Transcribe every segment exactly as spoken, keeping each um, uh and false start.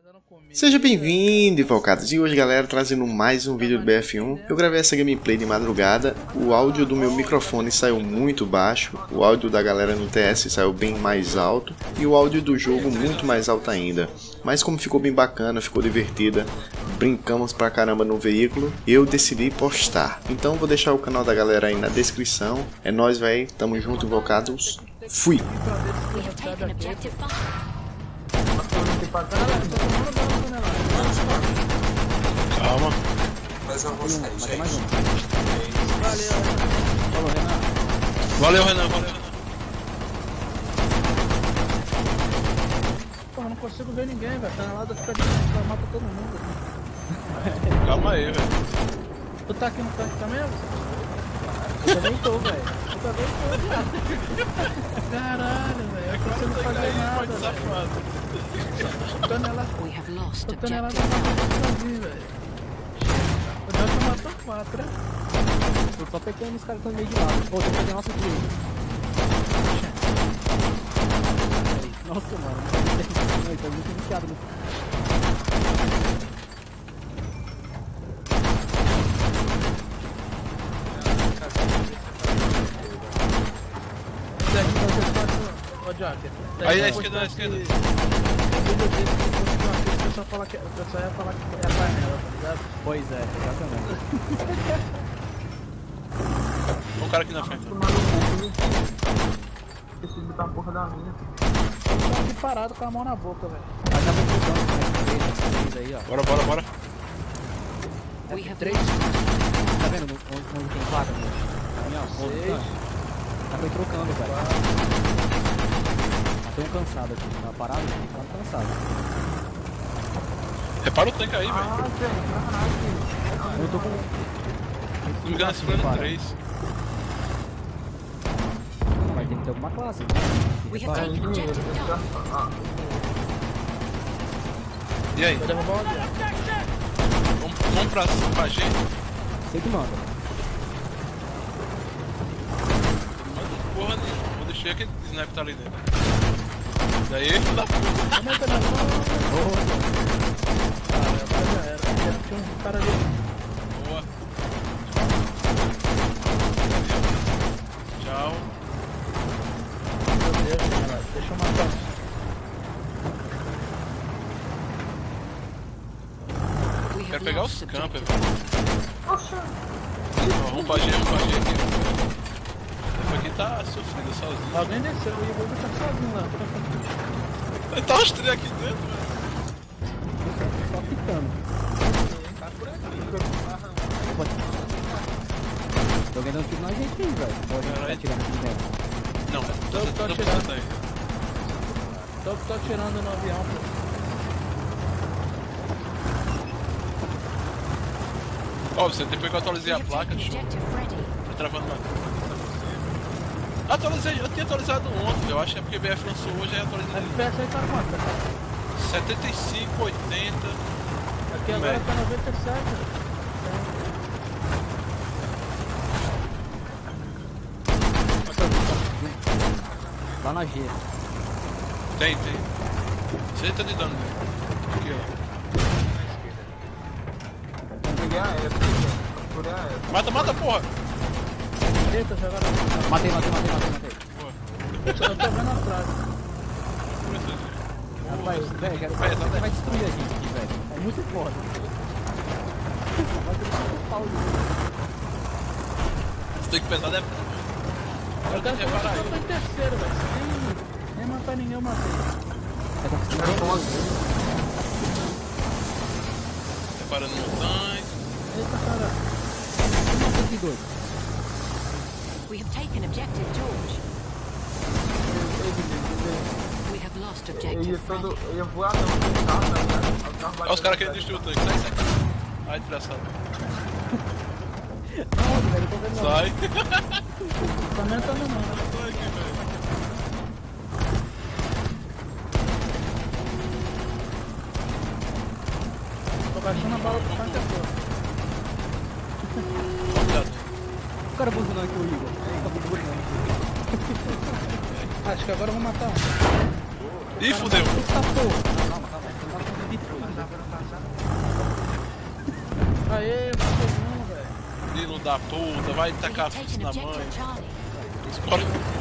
Seja bem-vindo, Invocados, e hoje, galera, trazendo mais um vídeo do B F um. Eu gravei essa gameplay de madrugada, o áudio do meu microfone saiu muito baixo, o áudio da galera no T S saiu bem mais alto, e o áudio do jogo muito mais alto ainda. Mas como ficou bem bacana, ficou divertida, brincamos pra caramba no veículo, eu decidi postar. Então vou deixar o canal da galera aí na descrição. É nóis, véi, tamo junto, Invocados, fui! Calma. Mas eu vou sair, gente. Mais um. Valeu, Falou, Renan. Valeu, Renan. Valeu, Renan. Porra, não consigo ver ninguém, velho. Tá na lado, fica de vai matar todo mundo. Calma aí, velho. Tu tá aqui no canto também, você? Eu também tô, velho. Eu também tô, viado. Caralho, velho. Eu não consigo fazer nada, velho. Tô nela. Tô tô nela sozinho, velho. O Delta matou quatro, né? Tô só pegando os caras que estão meio de lado. Pô, tem que fazer nosso tiro. Nossa, mano. Ele tá muito viciado no... Aí, à esquerda, à esquerda. O pessoal fala que, o pessoal ia falar que é a panela, tá ligado? Pois é, exatamente. Olha o cara aqui na frente. Esqueci de botar a porra da minha. Tô aqui parado com a mão na boca, velho. Mas já vem jogando com aí, ó. Bora, bora, bora. É três. Tá vendo onde, onde tem vaga? Aí, ó, seis. Tá foi trocando, velho. Tem um cansado aqui, tá parado? Tá cansado. Repara o tanque aí, velho. Ah, gente, caralho. Eu tô com... Se não me engano, esse plano é três. Mas tem que ter alguma classe, né? É dinheiro, ah, E aí? Vou derrubar o avião. Vamos, vamos pra, pra G? Sei que manda. Mano, porra nenhuma. Vou deixar aquele sniper tá ali dentro. Daí, filho da puta. Aumenta na mão. Ah, já era. Tinha um cara ali. Boa. Tchau. Meu Deus, cara. Deixa eu matar. Quero pegar os campers, velho. Vamos pra G, vamos pra G aqui. Esse aqui tá sofrendo sozinho. Alguém desceu e eu vou ficar sozinho lá. Tá os três aqui dentro, velho. Só ficando. tá por aqui. Tô ganhando um tiro na gente aí, velho. Pode Caralho. tá atirando aqui dentro. Não, Tô, tô tô atirando. atirando aí. Tô, tô atirando no avião, pô. Ó, você depois que eu atualizei a placa, show. Tá travando lá. Atualizei, eu tinha atualizado ontem, eu acho que é porque B F lançou hoje, aí A atualizei F P S aí tá quanto, cara? setenta e cinco, oitenta. Aqui agora Médio. tá noventa e sete. Lá na G. Tem, tem. sessenta de dano, né? Aqui, ó. Eu peguei a F, procurei a F. Mata, mata, porra! Eita, jogaram. Matei, matei, matei, matei, matei. Boa. Eu tô, eu tô vendo atrás. Rapaz, velho, quero Vai, ver vai, que vai destruir a gente aqui, velho. É muito foda. Vai ter um pau de... Você tem que pensar, né? Eu quero Reparar que eu aí. tô em terceiro, velho. Nem, nem matar ninguém, eu matei. Tá conseguindo É bom ver? assim. Reparando no tanque. Eita, cara. cento e dois. We have taken objective George. We have lost Eu objective ia Freddy. todo. Eu ia voar não, com o carro, tá ligado? O carro Olha os caras bateu querendo no destruir o tanque, sai, sai. Ai, desgraçado. Não, velho, eu tô vendo não. Sai. Também tá no mano. Sai aqui, velho. Tô baixando a bala pro tanque aqui, Cuidado. O cara buzinando aqui, o Igor. Tá buzinando. ó. Acho que agora eu vou matar um. Ih, fudeu. Eita porra. Calma, calma. Você não tá conseguindo destruir. da puta, vai We tacar have a taken na mãe. objective Charlie. Escola.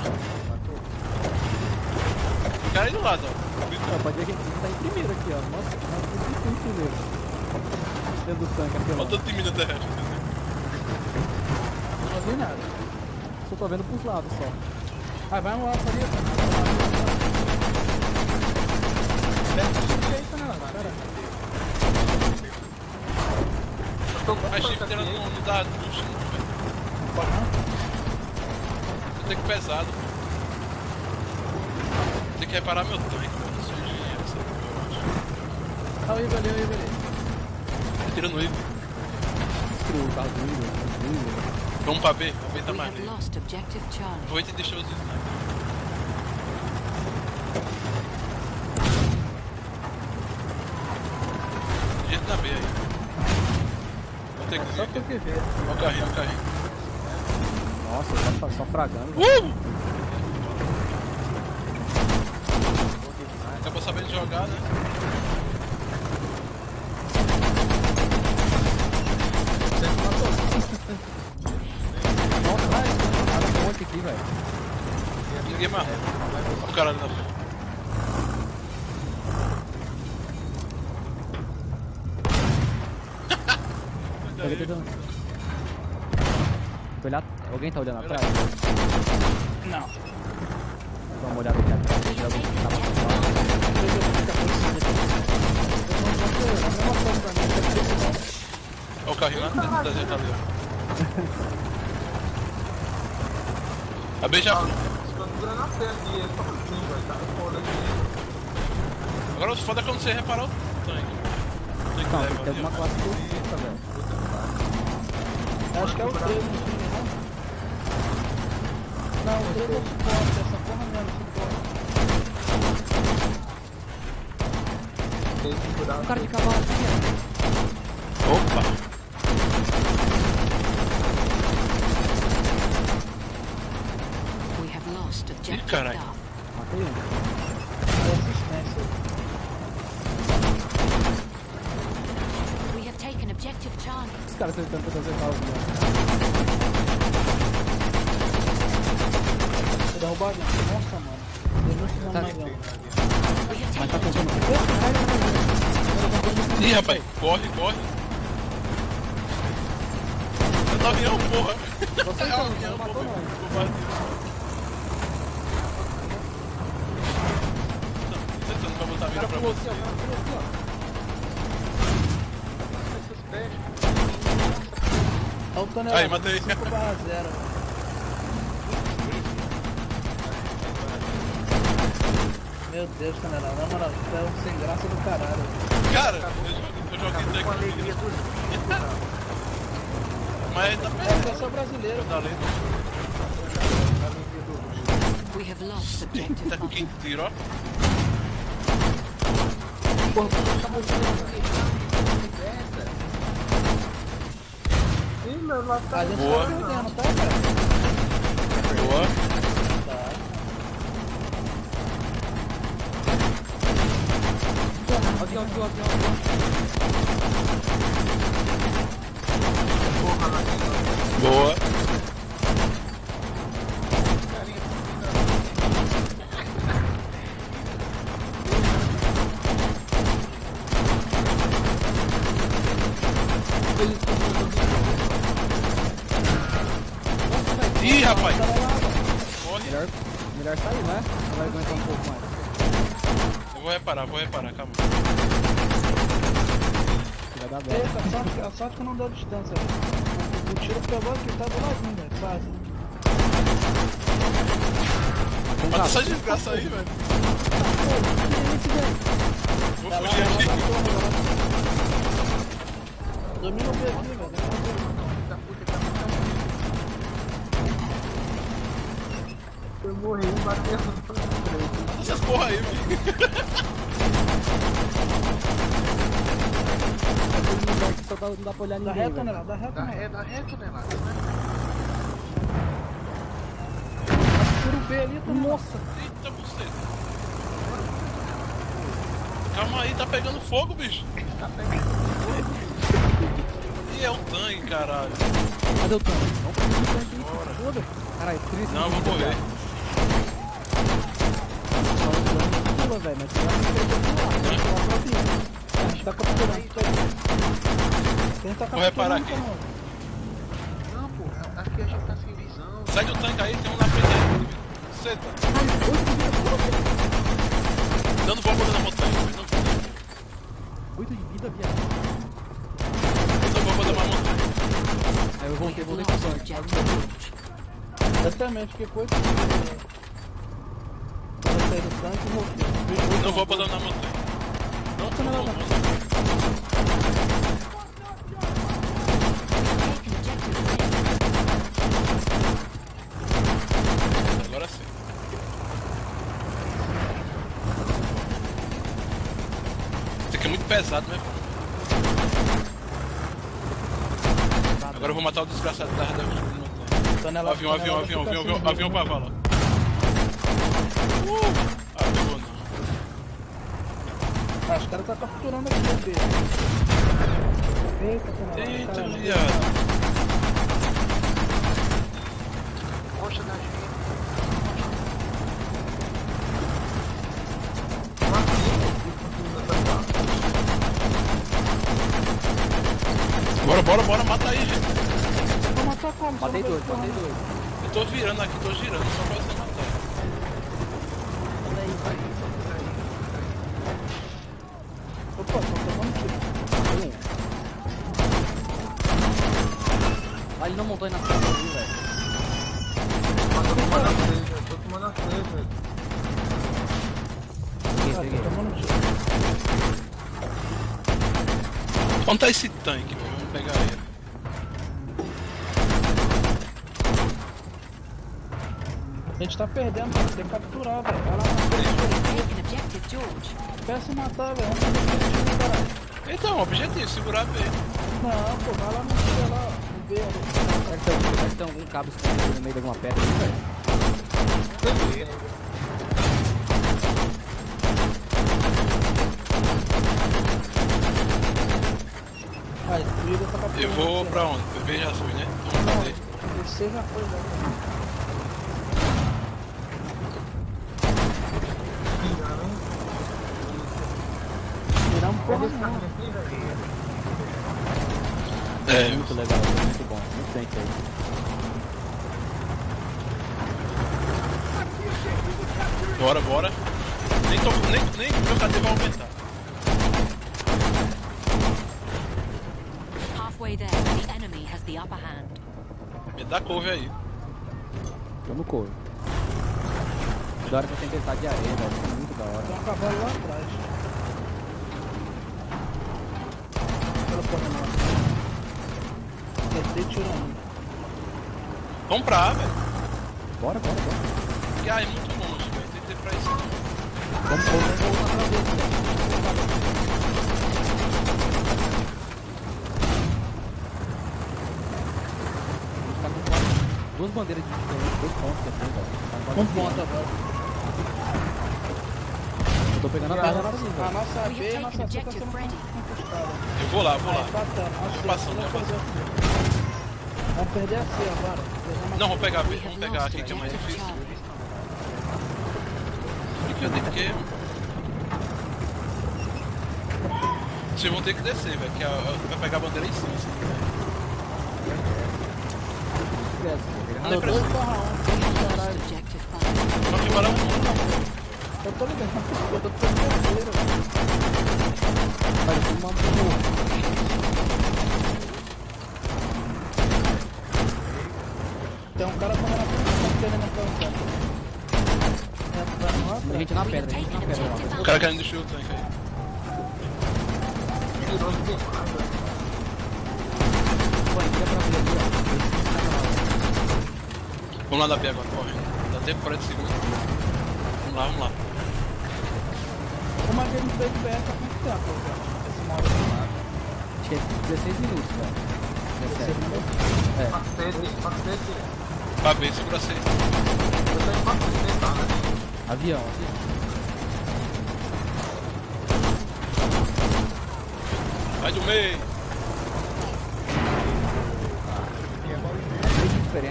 Fica aí do lado, ó. Ah, pode ver que a gente tá em primeiro aqui, ó. Nossa, nós estamos em primeiro. Dentro do tanque aqui, ó. Olha todo time da terrestre. Não vi nada. Só tô vendo pros lados só. Ah, vai um alfa ali, cara. Perto do jeito, né, cara? Eu tô com A shift tanta dela aqui. não, não dá ducha, não, velho. Pode não? Tem que pesado. Tem que reparar meu tanque, mano. Isso é engenheiro, essa porra, eu acho. Ah, o Ivo ali, o Ivo ali. Tira no Ivo. Destruiu o carro do Igor, do Igor. Vamos pra B. A B tá We mais have livre. lost objective Charlie. Vou e deixar os snipers. Gente na B aí. Vou ter que Só ir. tu que ver. Olha o carrinho, olha o carrinho. Nossa, só, só fragando. Uh! Acabou sabendo jogar, né? Nossa, vai, cara, um monte aqui, velho. Ninguém mais. Olha o cara ali na frente. Pega tentando. Olhar... Alguém tá olhando atrás? Não. Dá uma olhada aqui atrás. We have taken Tá objective Olha o carrinho lá dentro da gente ali, ó. A B já foi. Segurando a C aqui, é só assim, velho. Tá foda aqui. Agora o foda é quando você reparar o tanque. O tanque Não, leva tem que ter ali, alguma ó. classe específica, velho. Acho que é o três no time, não? Não, o três é o suporte, essa porra mesmo, suporte. Tem que segurar. Um cara de cavalo aqui, Opa! We have lost objective carai. Duff. ó. Matei um. É assistência. We have taken objective Charlie. Os caras tentando fazer cavalo. Vou derrubar ali. Nossa, mano. Tem muito Tá. mais não. We have Mas tá taken tentando. Ih, rapaz, corre, corre. É do avião, porra. Você É o não avião, matou porra. não. Tentando pra botar a mira pra Pulou você. aqui, ó. O cara pulou aqui, ó. Olha o tonel. Aí, matei. cinco barra zero. Meu Deus, Canelão, na moral, tu é um sem graça do caralho. Cara, eu joguei, eu joguei Com a tanque. alegria do jogo. Mas tá É, perto. eu sou brasileiro. Tá lendo. We have lost objective Tá Buff. quem tira, ó. Ih, meu lado tá A gente Boa. tá perdendo, tá, cara? Boa. Avião, avião, avião, avião. Boa. Ih, rapaz. Corre. Melhor, melhor sair, né? Ou vai aguentar um pouco mais? Eu vou reparar, vou reparar, calma. Vai dar bem. Eita, a sorte, a sorte que não deu distância. velho. O tiro pegou aqui, tá do ladinho, velho. Quase. Bota essa desgraça aí, velho. Vou fugir aqui. Domina o B aqui, velho. Eu morri batendo. Bota essas porra aí, filho. Só dá, não dá pra olhar Dá ninguém, reta, velho. né? Dá reta, Dá né? ré, dá reto, né, lá? Tira o B ali, tá? Nossa. Eita, você. Calma aí, tá pegando fogo, bicho. Tá pegando. Ih, é um tanque, caralho. Cadê o tanque? Vamos pro tanque aí. Foda. Caralho, trinta. Não, eu vou morrer. Pula, velho, mas tu vai me perder. A gente tá capturando isso aí. Quem tá Vou reparar capturando, aqui. mano? Não, pô, aqui a gente tá sem visão. Sai do tanque aí, tem um na frente aí. Seta. Dando bomba na montanha. Dando oito de vida, viado. bomba da montanha. Aí eu voltei, voltei We've pro lost tanque. objective George. Exatamente, que coisa que eu saí do tanque e voltei. Não vou abandonar a montanha. Não, não, não, não. Taken objective Freddy. Agora sim. Isso aqui é muito pesado, né? Agora eu vou matar o desgraçado da da montanha. Tonelada, Avião, avião, avião, avião, avião, avião pra vala. Uh! Ah, pegou não. Ah, os caras tá capturando aqui, meu Deus. Eita, tonelada. Eita, caramba. viado. Costa da gente. Bora, bora, bora, mata aí, gente. Vou matar como? Matei Só dois, não matei vai- dois. Eu tô virando aqui, tô girando, só pra você matar. Olha aí, vai. Opa, tô tomando tiro. Matei um. Ah, ele não montou aí na frente ali, velho. Mas eu tô tomando a frente, eu tô tomando a frente, velho. Peguei, Ah, peguei. tô tomando tiro. Onde tá esse tanque, velho? Vamos pegar ele. A gente tá perdendo, tem que capturar, velho. Vai lá na frente, Taken objective George. quer se matar, velho. Vamos fazer tiro, caralho. Então, objetivo, segurar a B. Não, pô, vai lá no tiro lá, no B ali. Será que tem, será que tem algum cabo escondido no meio de alguma pedra aí, velho? Aí, o Igor tá capturando. Eu vou aqui, pra ó. onde? O B já fui, né? Então, cadê? Você já foi, velho. Tiramos porra nenhuma. É, Muito legal, muito bom. Muito bem feito. bora, bora. Nem, tô, nem, nem meu K D vai aumentar. Halfway there, the enemy has the upper hand. Me dá couve aí. Tô no couro. Da hora que eu tenho tempestade de areia, velho. Isso é muito da hora. Tem um cavalo lá atrás. Pela porra não. Acertei tirando. Vamos pra A, velho. Bora, bora, bora. Porque A é muito longe, velho. Tem que ter pra isso. Vamos pôr, vamos voltar pra vez, velho. Tá com quatro- duas bandeiras de diferentes, dois pontos depois, velho. Tá quase Um assim. ponto agora. Eu tô pegando a perna assim, A velho. nossa We B, have nossa taken C tá objective sendo Freddy. conquistada. Eu vou lá, vou Aí, lá. empatando. A Eu C, passando, vamos eu perder a C. Vamos perder a C agora. Perdemos a Não, vamos pegar a B. We Vamos have pegar lost aqui que é mais objective difícil. Charlie. Porque eu tenho que... Vocês vão ter que descer, velho. Que a- a- vai pegar a bandeira em cima. Assim. Não é Tô dois preciso. barra um. We have lost objective Freddy. Só que para um. Eu tô ligado. Eu tô ficando terceiro. Parece uma porra. Tem um cara comendo a frente, tá querendo entrar no campo. É, vai no Tem atrás. gente na We have pedra, gente taken na pedra. objective Lá. O Alpha. cara querendo encher o tanque aí. Pô, tira pra ver ali, ó. Vamos lá da B agora, correndo. Dá tempo, quarenta segundos. Vamos lá, vamos lá. Uma gameplay de B R tá quanto tempo, cara? Esse modo de mapa. Acho que é dezesseis minutos, velho. dezessete. É. Macete, macete. Pra B, segura C. Eu tenho macete, tá? Avião, avião. Vai do meio.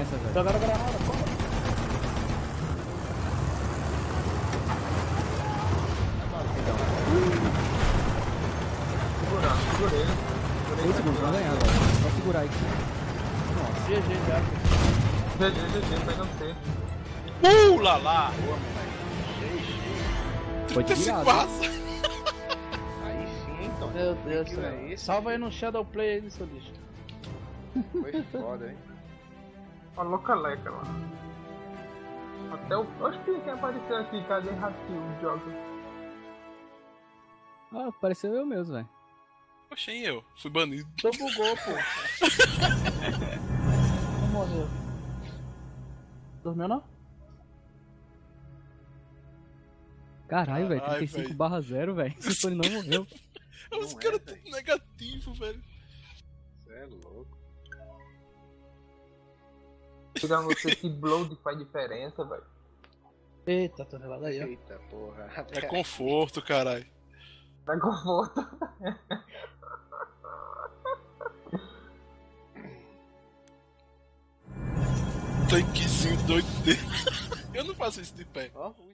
nessa, velho. Jogaram granada, pô. Segurar, segurei. Dois segundos, vai ganhar, velho. Só segurar aí. Nossa, G G já. G G, G G, pega um C. Uh, lá, lá. Foi de trinta e cinco virada. barras. Aí sim, então. Meu Deus do Que céu. é esse, Salva aí no Shadow Play aí do seu lixo. Foi foda, hein? Ó, localeca lá. Até o. Acho que quem apareceu aqui, cadê Ratinho? Joga. Ah, pareceu eu mesmo, velho. Poxa, e eu? Fui banido. Tu bugou, pô. Não morreu. Dormiu não? Caralho, velho. Caralho, trinta e cinco velho. barra zero, velho. Esse Sony não morreu. Os Não é, caras velho. tudo negativo, velho. Você é louco. Tirar você que blow faz diferença, velho. Eita, tonelada aí, ó. Eita porra. É conforto, caralho. Dá conforto. Tanquezinho doido dele. Eu não faço isso de pé. Ó,